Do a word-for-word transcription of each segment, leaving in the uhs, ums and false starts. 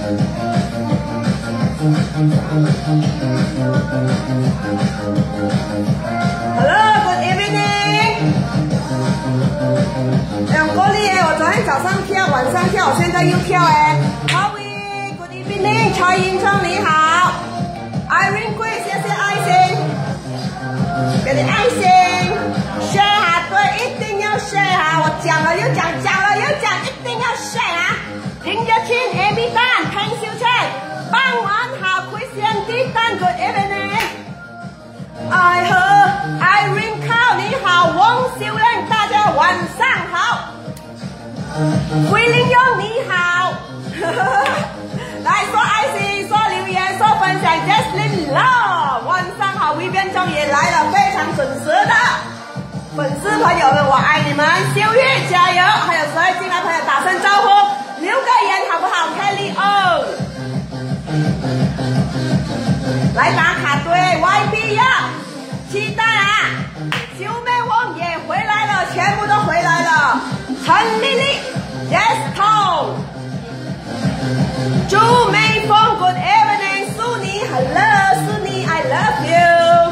Hello, good evening。两公里哎，我昨天早上跳，晚上跳，我现在又跳哎。Howie, good evening， 蔡英聪你好。Irene 贵，谢谢爱心，给你爱心 ，share 哈，对，一定要 share 哈，我讲了又讲，讲了又讲，一定要 share 啊。林日清 ，A B 蛋，潘秀倩，傍晚好 ，Christian D 蛋 ，good evening。I heard Irene 靠你好，翁秀莲，大家晚上好。桂林勇你好，来说爱心，说留言，说分享 ，Jesslyn Love， 晚上好，微变中也来了，非常准时的粉丝朋友们，我爱你们，秀玉加油！还有所有进来朋友打声招呼，留个言好不好 ？Kelly O， 来打卡对 Y B 呀，期待啊！九妹王也回来了，全部都回来了。陈丽丽 ，Yes Tom， 朱美凤 ，Good evening， 苏妮 ，Hello， 苏妮 ，I love you。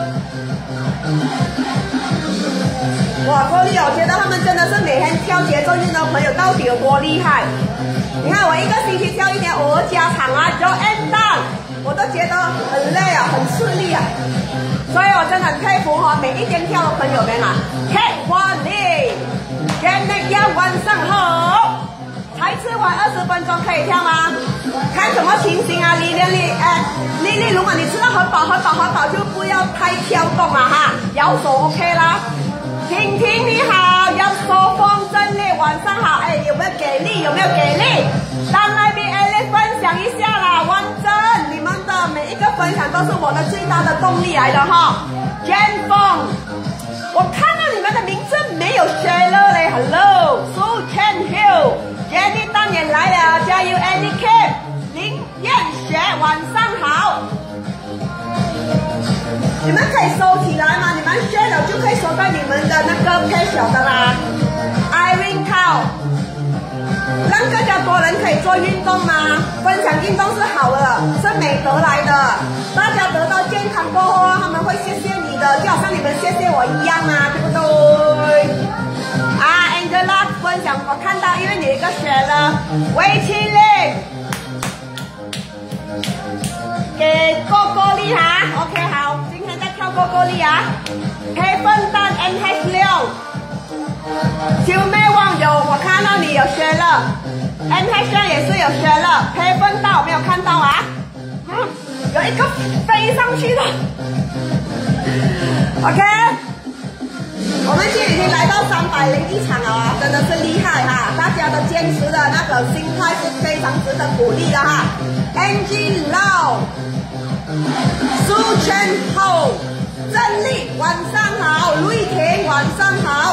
哇，够力哦！我觉得他们真的是每天跳节奏运动的朋友到底有多厉害？你看我一个星期跳一点五加场啊 ，Jo and Down， 我都觉得很累啊，很吃力啊。所以我真的很佩服哈，每一天跳的朋友们啊 ，Kate 华丽 ，Janet Yang 晚上好，才吃完二十分钟可以跳吗？看什么情形啊，丽丽丽，哎，丽丽，如果你吃到很饱很饱很饱，就不要太跳动了哈，摇手 OK 啦。婷婷你好，要说风真烈，晚上好，哎，有没有给力？有没有给力？当来宾 Alex 分享一下啦，完整，你们的每一个分享都是我的最大的动力来的哈。Jen 凤，我看到你们的名字没有 share 嘞 ，Hello， 苏 Chen Hill，Jenny 当年来了，加油 Annie Kim， 林燕雪，晚上好。你们可以收起来吗？你们 share 了就可以收到你们的那个 page 的啦。Irene Cow， 让更加多人可以做运动吗？分享运动是好的，是美德来的。大家得到健康过后，他们会谢谢你的，就好像你们谢谢我一样啊，对不对？啊 ，Angela 分享我看到，因为你一个学了，维七力，给高高力哈 ，OK 好。跳过过力啊！黑笨蛋 M H 六， 九妹网友，我看到你有学了 ，M H 六也是有学了，黑笨蛋我没有看到啊，嗯，有一个飞上去的 ，OK， 我们今天已经来到三百零一场了啊，真的是厉害哈！大家的坚持的那个心态是非常值得鼓励的哈 ，Angie Lau。苏圈后，郑丽晚上好，卢雨婷晚上好，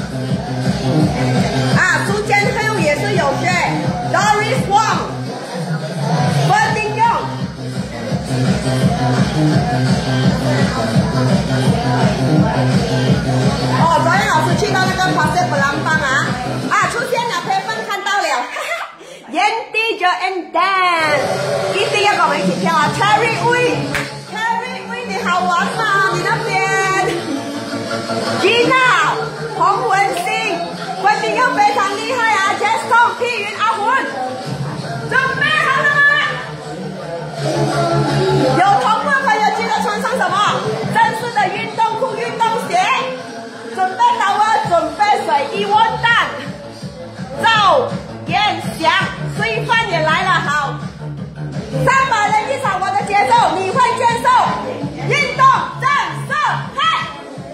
啊，苏建后也是有学 ，Doris Wang， 温丁用，哦，昨天老师去到那个华盛布朗邦啊，啊，出现了，培芬看到了，哈哈。炎帝就 and Dan， 一定要跟我们一起跳啊 ！Cherry Wei，Cherry Wei 你好玩吗？你那边 ，Gina， 洪文星，温丁又非常厉害啊 ！Jason 碧云阿魂，准备好了吗？有同步朋友记得穿上什么？正式的运动裤、运动鞋，准备好了，准备水一温蛋，赵彦翔。水饭也来了，好，三百人一场，我的节奏你会接受？运动正式开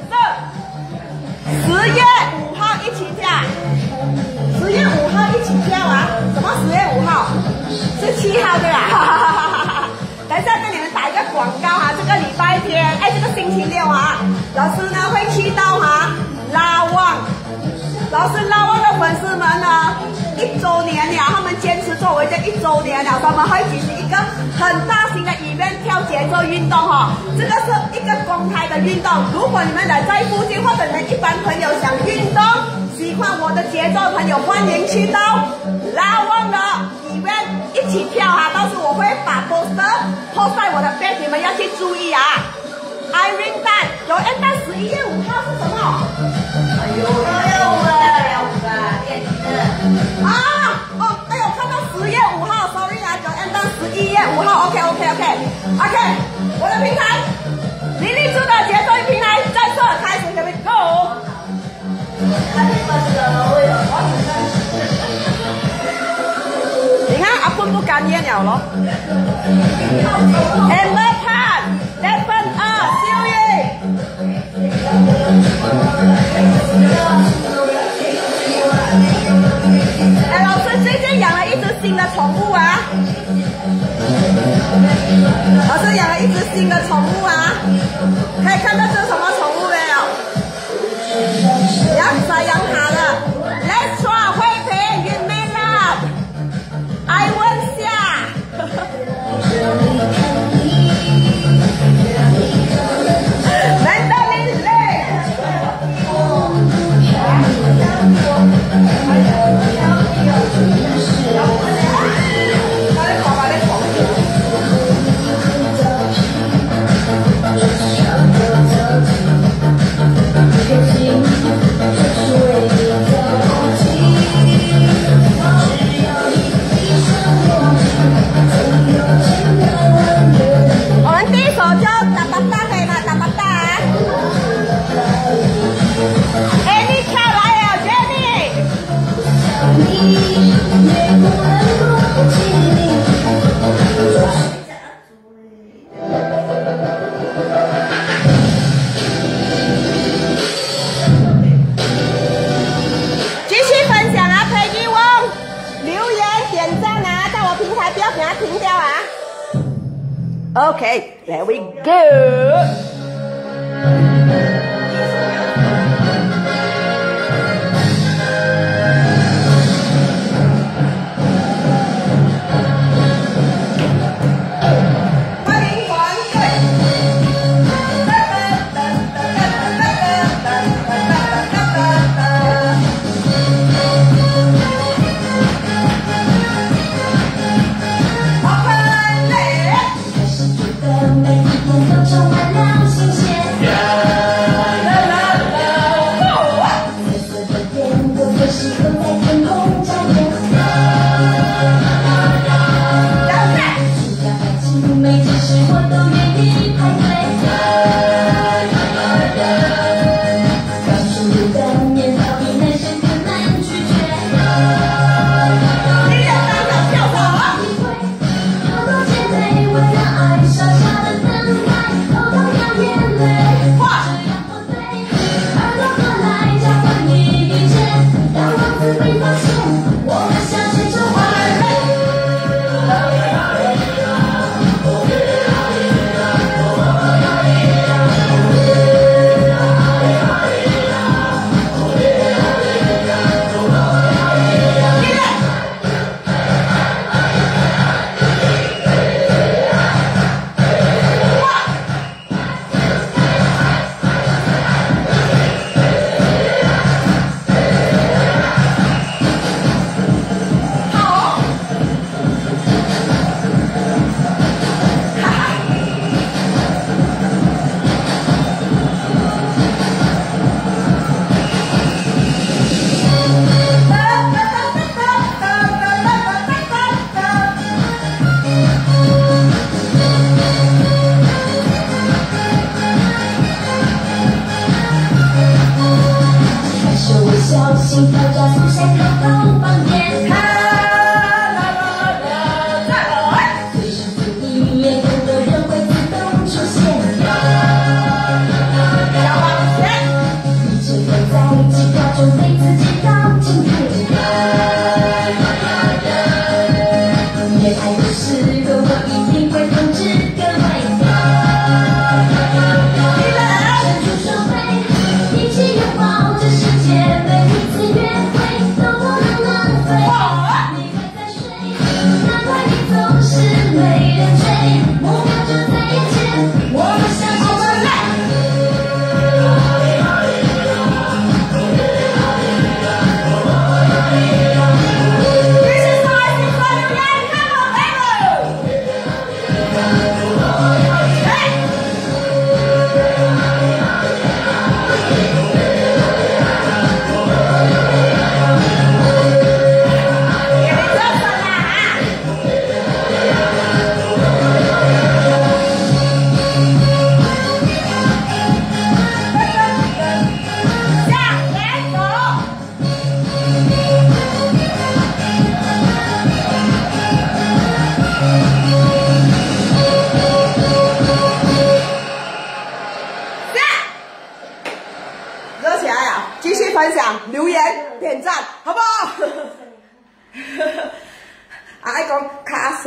始，十月五号一起跳，十月五号一起跳啊？什么十月五号？是七号对吧？哈哈哈哈哈！等一下跟你们打一个广告哈，这个礼拜天，哎，这个星期六啊，老师呢会去到哈拉旺，老师拉旺的粉丝们呢。一周年了，他们坚持作为这一周年了，他们会举行一个很大型的event跳节奏运动哈、哦，这个是一个公开的运动。如果你们来在附近，或者你们一般朋友想运动，喜欢我的节奏的朋友，欢迎去到拉旺的里面一起跳哈。到时我会把 poster post 在我的 page， 你们要去注意啊。Irene Dan， 有 N 蛋十一月五号是什么？哎呦，六五了，六五了，电梯的。啊，哦，哎呦，看到十月五号 ，sorry 啊，有 N 蛋十一月五号 ，OK OK OK OK， 我的平台。林立柱的节奏平台在这开始 ，Here we go。你看阿坤不甘愿了咯。Amber Pan，Stephen 二，肖宇。哎，老师最近养了一只新的宠物啊。老师养了一只新的宠物啊，可以看到这是什么宠物没有？养啥养它的 ？Let's try 慧萍 ，You may love， I want 下。Mandarin Lake。我们第一首就打巴达可以吗？打巴达啊 ！Annie 跳来了 ，Jenny。继续分享啊，裴一翁，留言点赞啊，在我平台不要给它停掉啊。Okay, there we go. 欢迎团队。每一天都充满亮。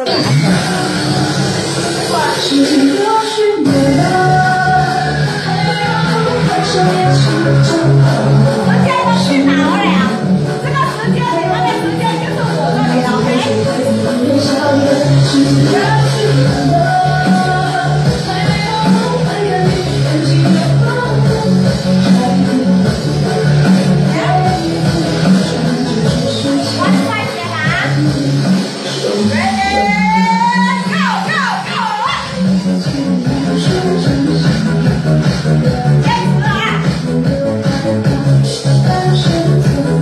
真的。时间都去哪了？这个时间，你们的时间就是我这里了 ，OK？ Ready, go, go, go!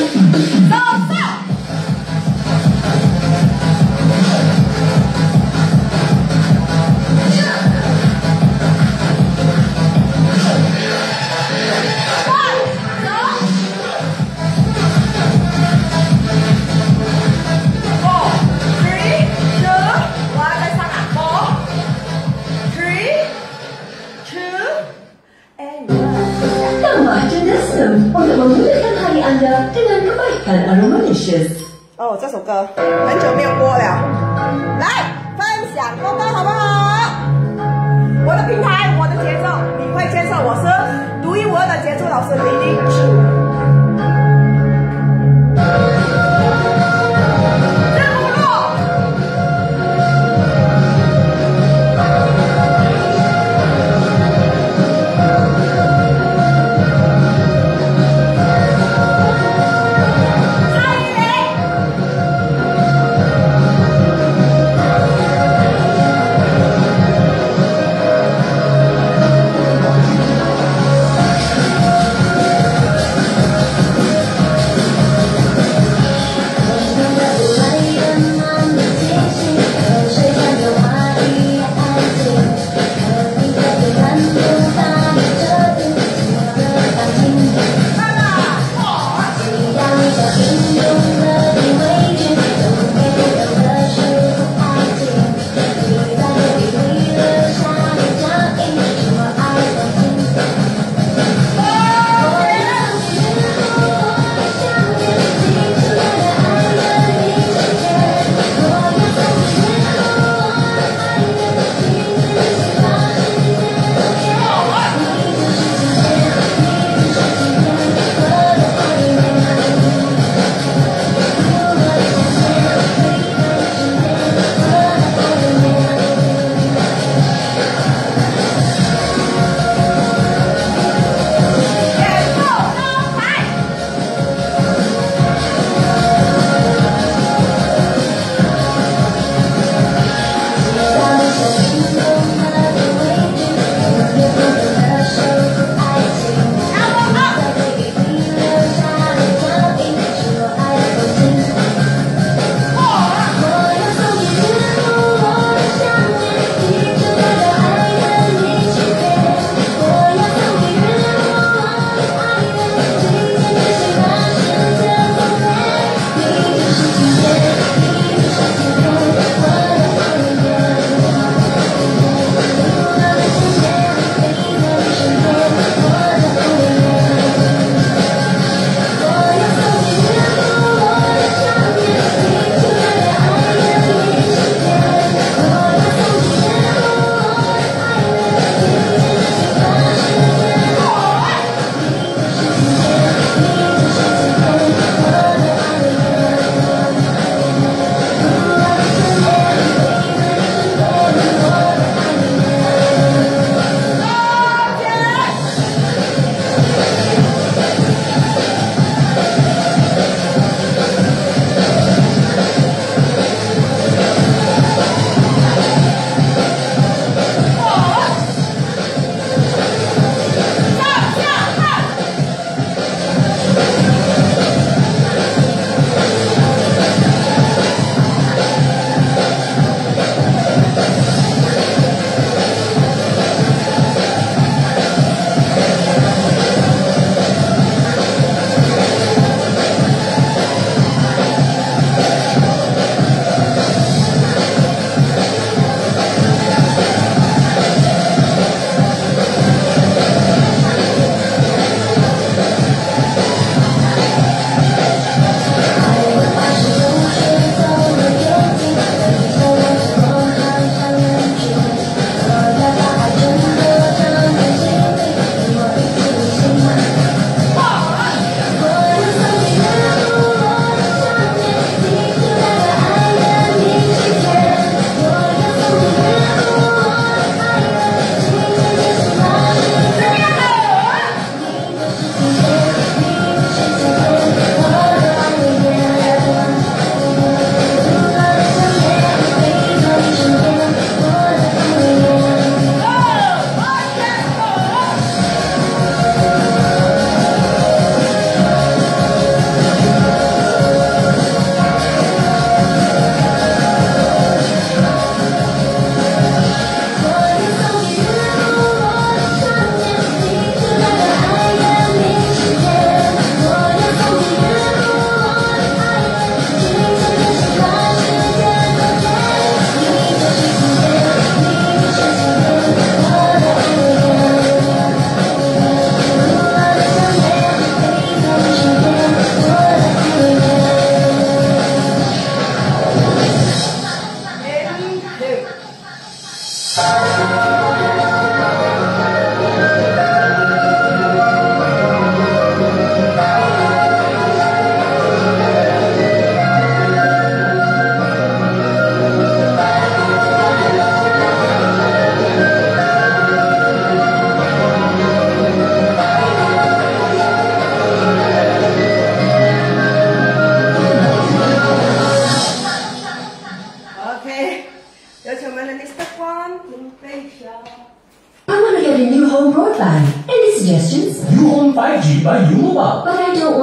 哦，这首歌很久没有播了，来分享歌单好不好？我的平台，我的节奏，你会接受我是独一无二的节奏老师李丽柱。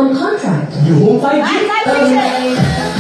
one contract. You won't find it. 来，再继续。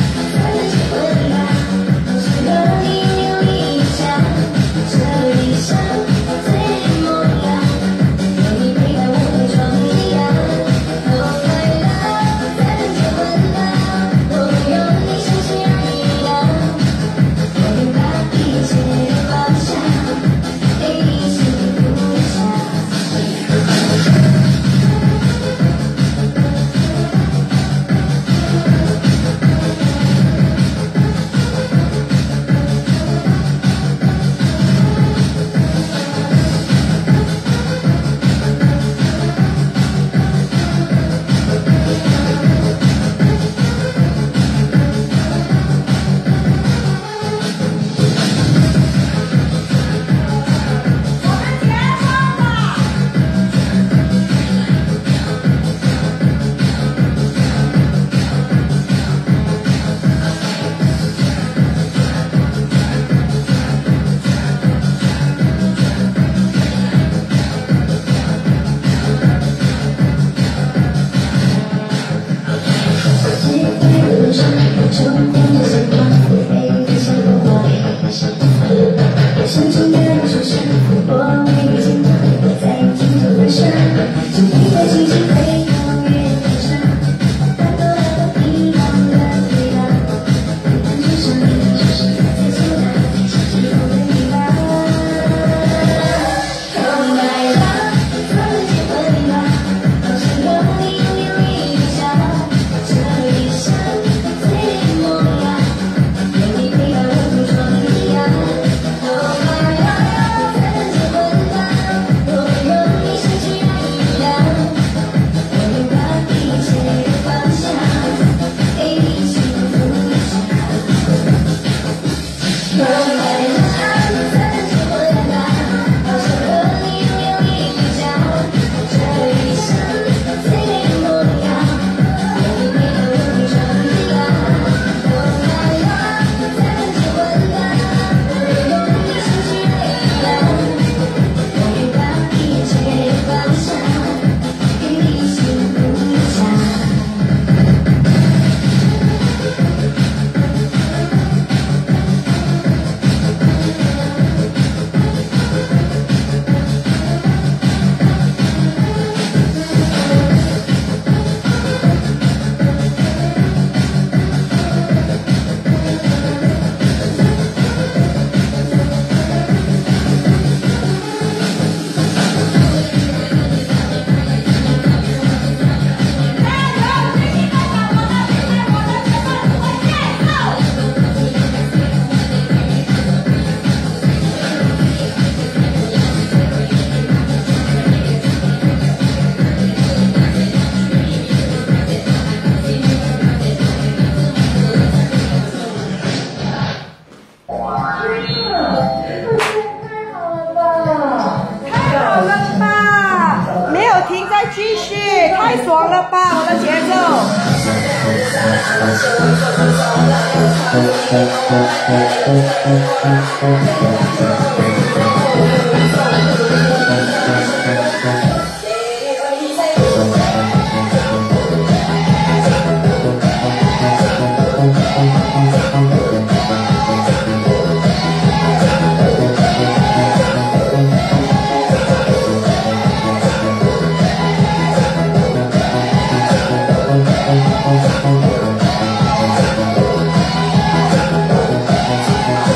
继续，太爽了吧！我的节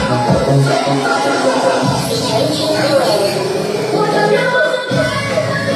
奏。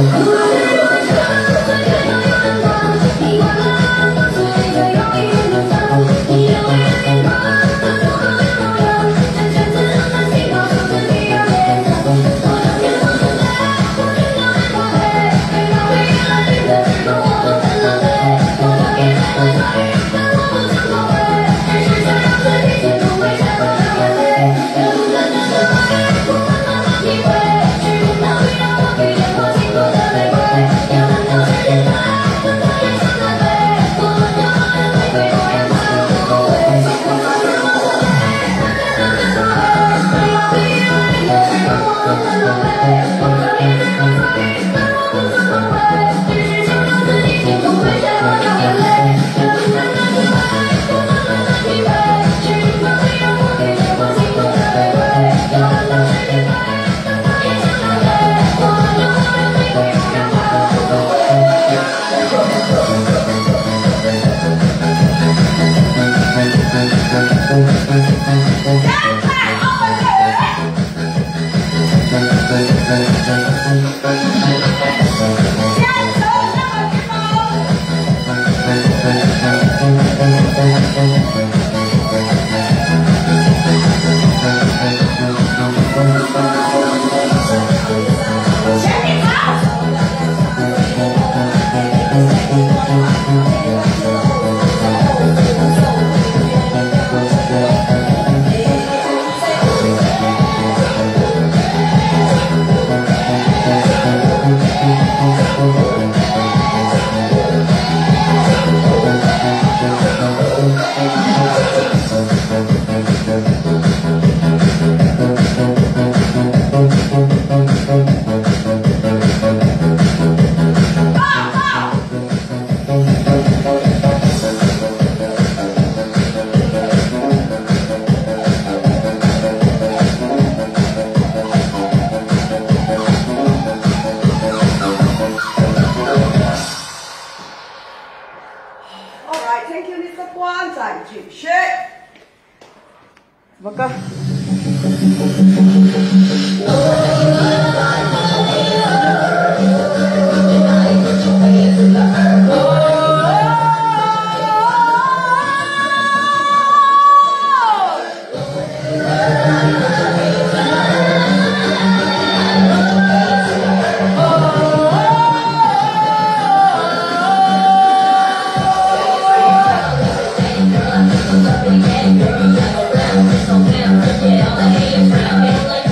Yeah.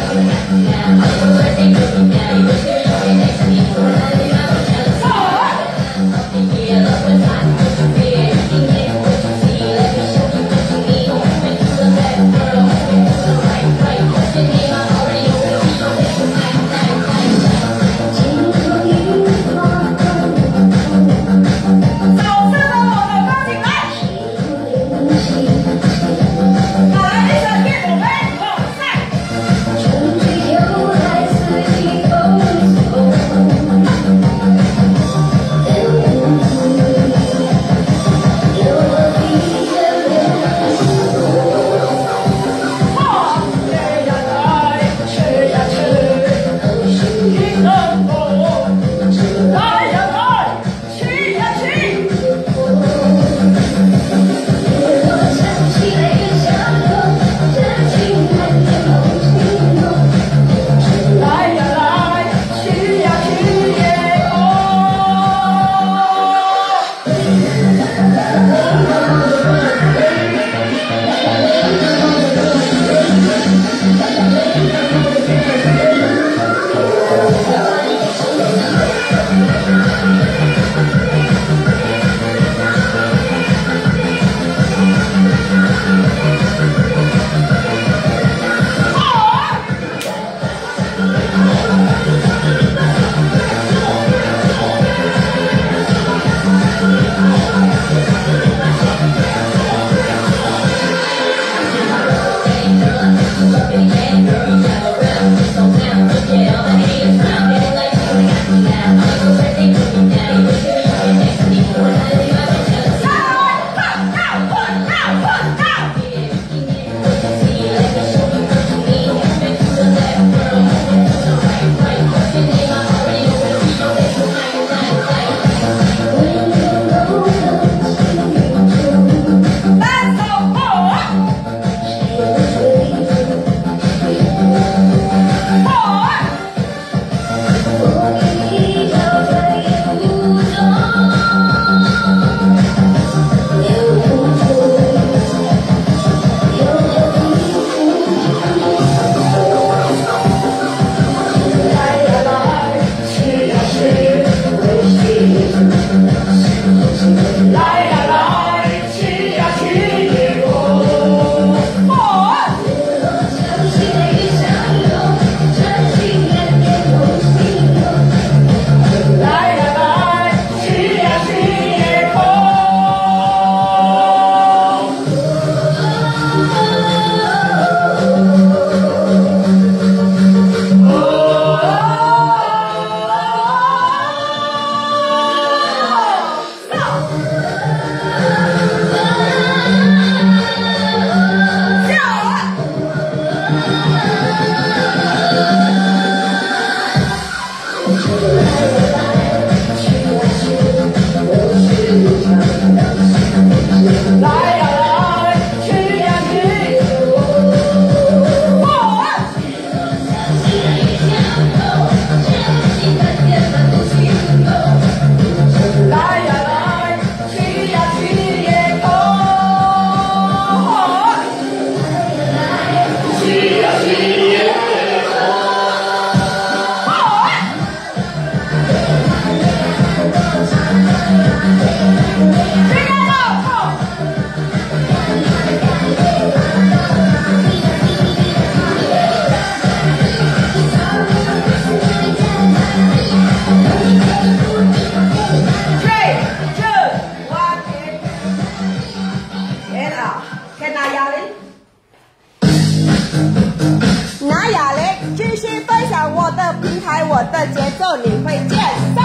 我的节奏你会接受。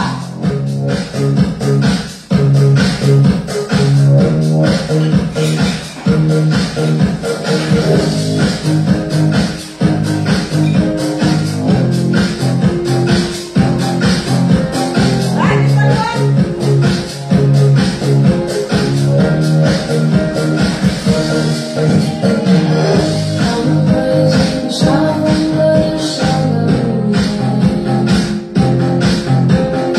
来，三分。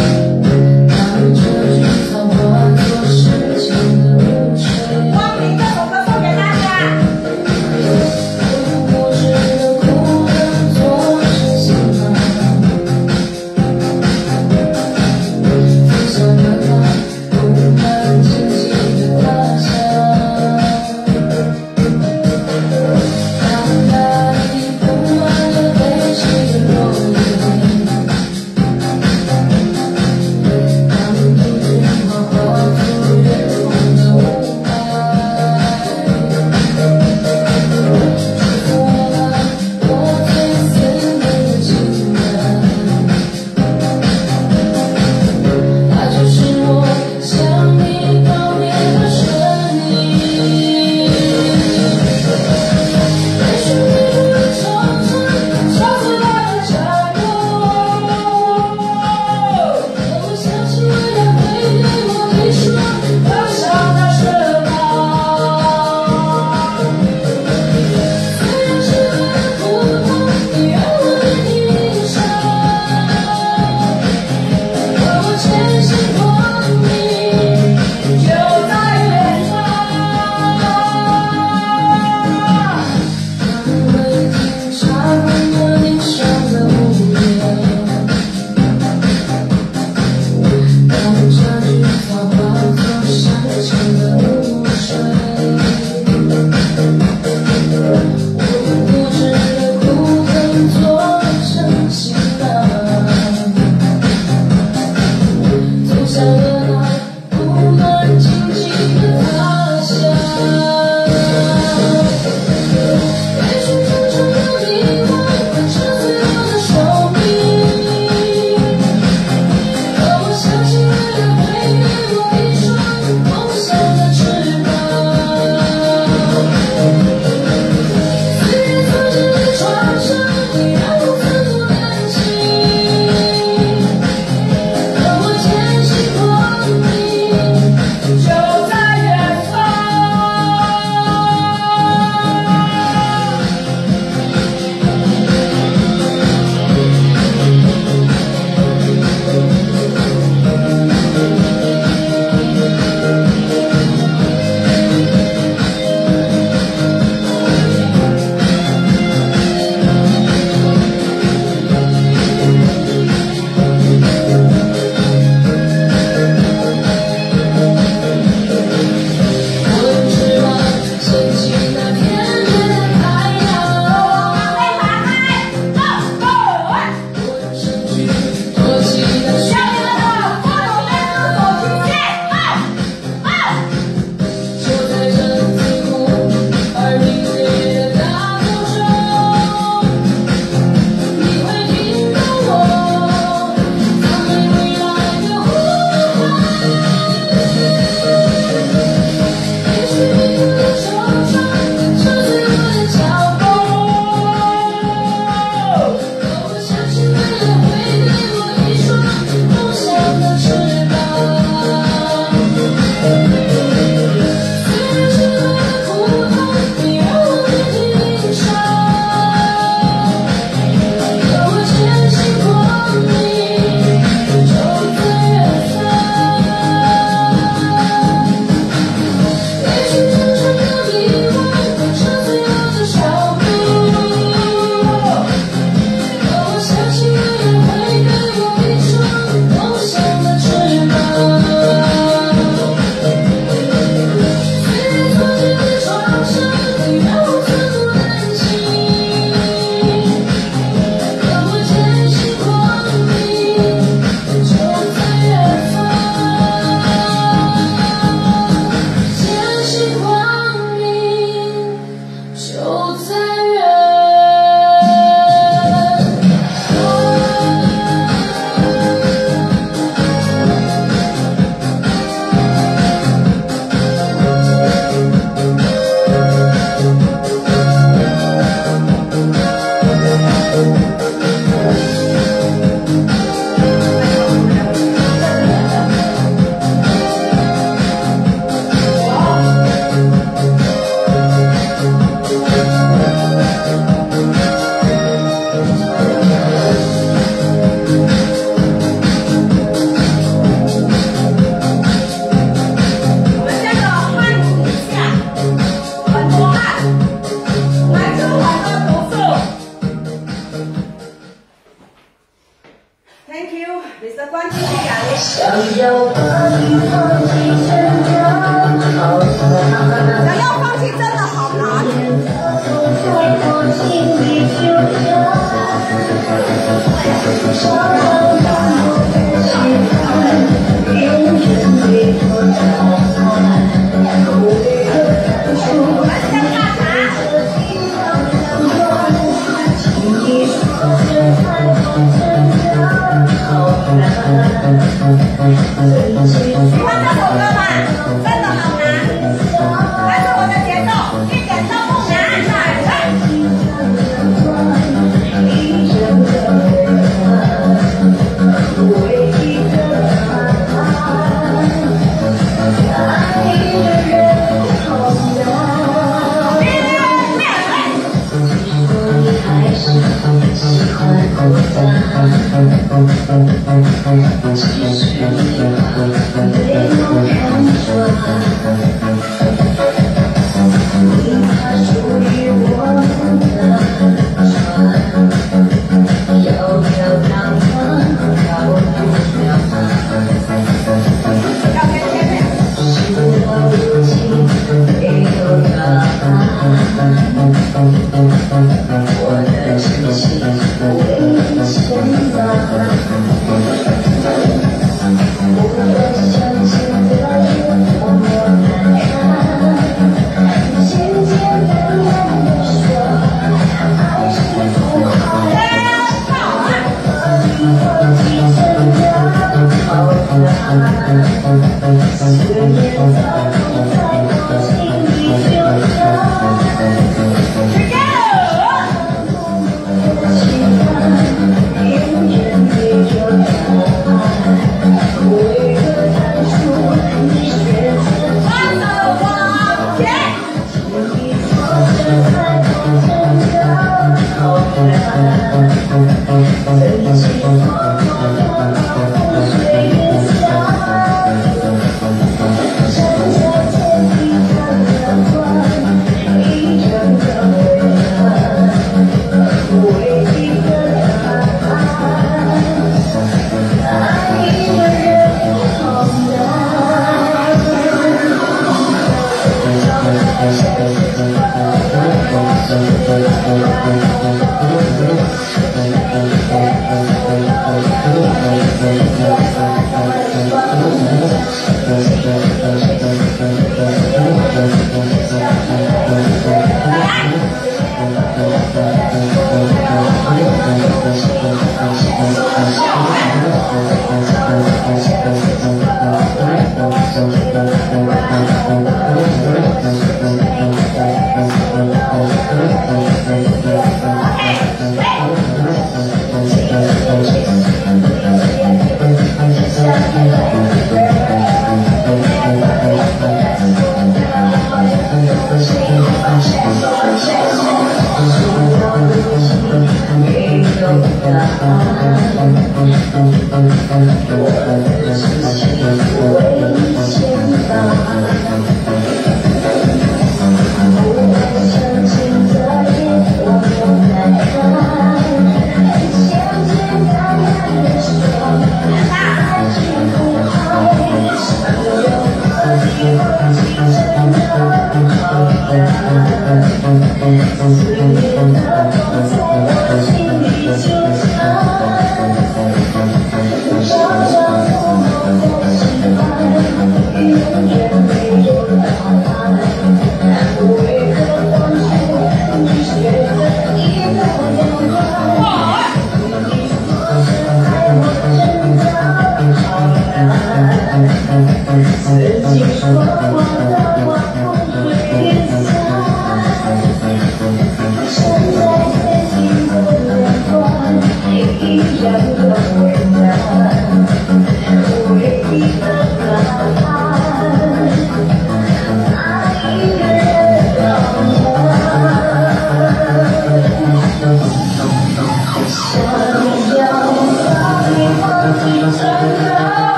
Thank you， Mister 关继续啊！ 想要把你放弃成长， 想要放弃真的好难。 在我心里纠缠，想要把我的喜欢变成最多答案，为了看出我的心跳相关，请你说声太多成长，好难。 喜欢这首歌吗？真的好难，但是我的节奏一点都不难。来来。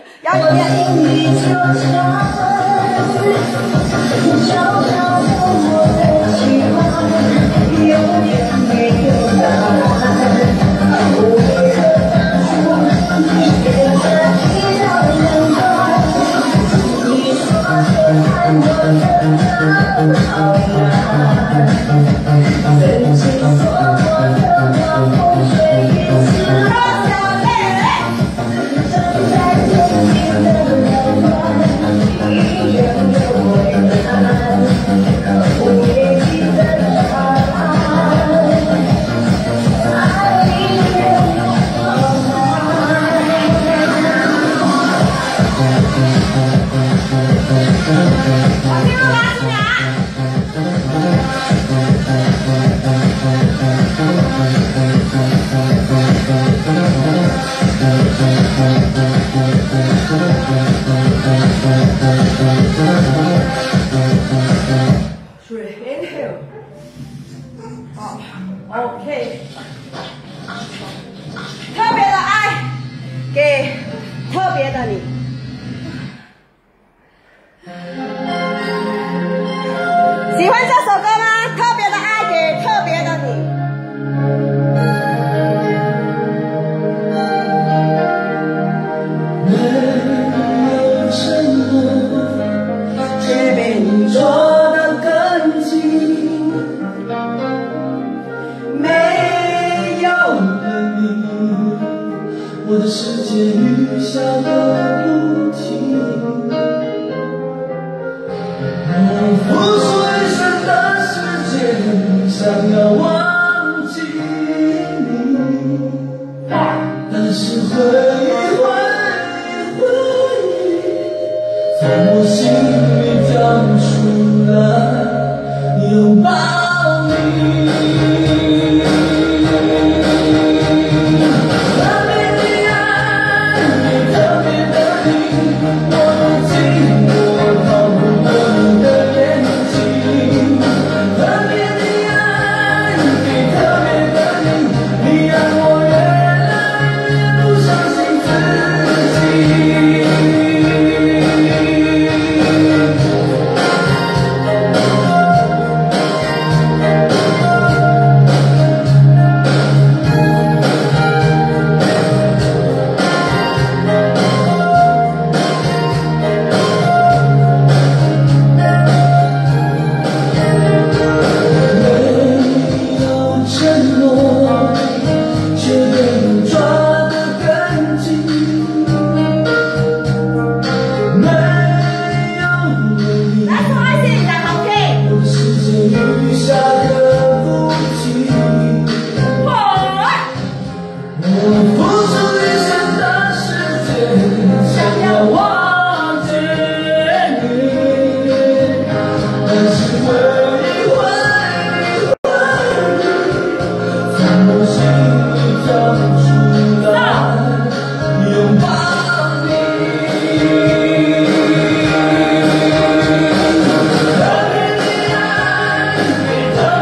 我心里就像找到 OK， 特别的爱给特别的你。喜欢这首歌吗？特别的爱给特别的你。 没有承诺，却被你捉得更紧。没有了你，我的世界雨下个不停。我付出一生的时间，想要忘记你，但是回忆回忆回忆，从我心里跳出来，拥抱你。 特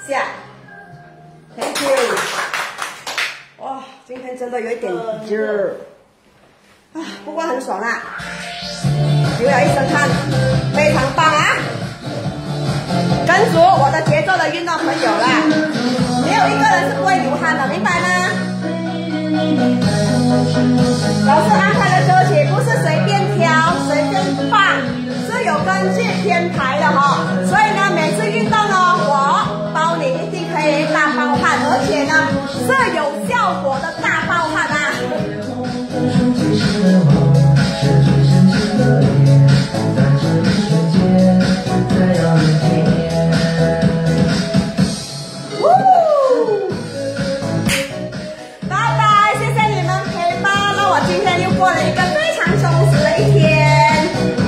下 ，Thank you。哇，今天真的有一点热啊，不过很爽啊，流了一身汗，非常棒啊！跟足我的节奏的运动朋友啦，没有一个人是不会流汗的，明白吗？老师安排的歌曲不是随便挑、随便放，是有根据编排的哈、哦。所以呢，每次运动呢，我包你一定可以大爆汗，而且呢是有效果的大爆汗啊！拜拜，谢谢你们陪伴，那我今天又过了一个非常充实的一天。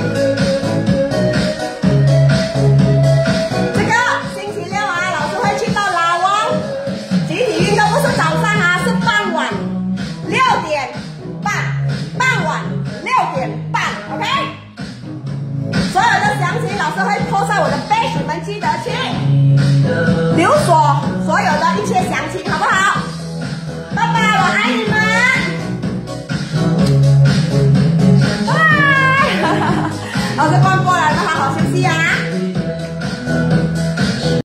这个星期六啊，老师会去到老王集体运动，不是早上啊，是傍晚六点半，傍晚六点半 ，OK。所有的详情老师会po在我的 page， 你们记得去留所所有的一切详情，好不好？拜拜，我爱你们。拜拜，老师关播了，你们好好休息啊。